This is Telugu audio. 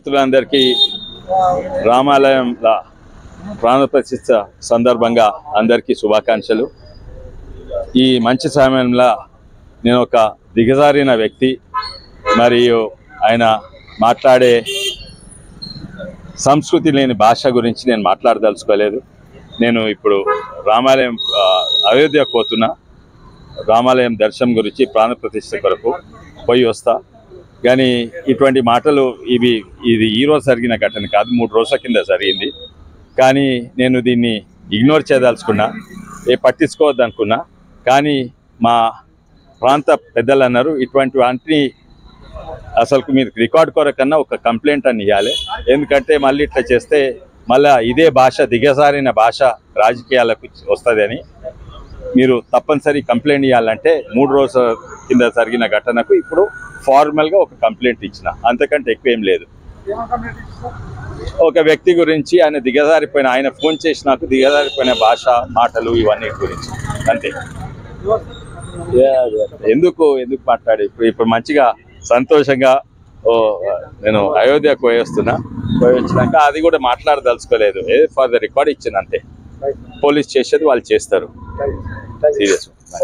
మిత్రులందరికీ రామాలయంలో ప్రాణ ప్రతిష్ఠ సందర్భంగా అందరికీ శుభాకాంక్షలు. ఈ మంచి సమయంలో నేను ఒక దిగజారిన వ్యక్తి మరియు ఆయన మాట్లాడే సంస్కృతి లేని భాష గురించి నేను మాట్లాడదలుచుకోలేదు. నేను ఇప్పుడు రామాలయం అయోధ్యకు పోతున్నా. రామాలయం దర్శనం గురించి ప్రాణ ప్రతిష్ఠ కొరకు పోయి వస్తా. కానీ ఇటువంటి మాటలు ఇది ఈరోజు జరిగిన ఘటన కాదు, 3 రోజుల కింద జరిగింది. కానీ నేను దీన్ని ఇగ్నోర్ చేయదలుచుకున్నా, పట్టించుకోవద్దు అనుకున్నా. కానీ మా ప్రాంత పెద్దలు అన్నారు, ఇటువంటి వాటిని అసలు మీరు రికార్డ్ కొరకన్నా ఒక కంప్లైంట్ అని ఇవ్వాలి. ఎందుకంటే మళ్ళీ ఇట్లా చేస్తే మళ్ళీ ఇదే భాష, దిగజారిన భాష రాజకీయాలకు వస్తుందని మీరు తప్పనిసరి కంప్లైంట్ ఇవ్వాలంటే 3 రోజుల కింద జరిగిన ఘటనకు ఇప్పుడు ఫార్మల్గా ఒక కంప్లైంట్ ఇచ్చిన, అంతకంటే ఎక్కువ ఏం లేదు. ఒక వ్యక్తి గురించి ఆయన దిగజారిపోయిన, ఆయన ఫోన్ చేసి నాకు దిగజారిపోయిన భాష, మాటలు ఇవన్నీ గురించి అంతే. ఎందుకు మాట్లాడి ఇప్పుడు మంచిగా సంతోషంగా నేను అయోధ్యకు పోయి వచ్చినాక అది కూడా మాట్లాడదలుచుకోలేదు. ఫర్ ద రికార్డ్ ఇచ్చిన అంతే. పోలీస్ చేసేది వాళ్ళు చేస్తారు. సీరియస్.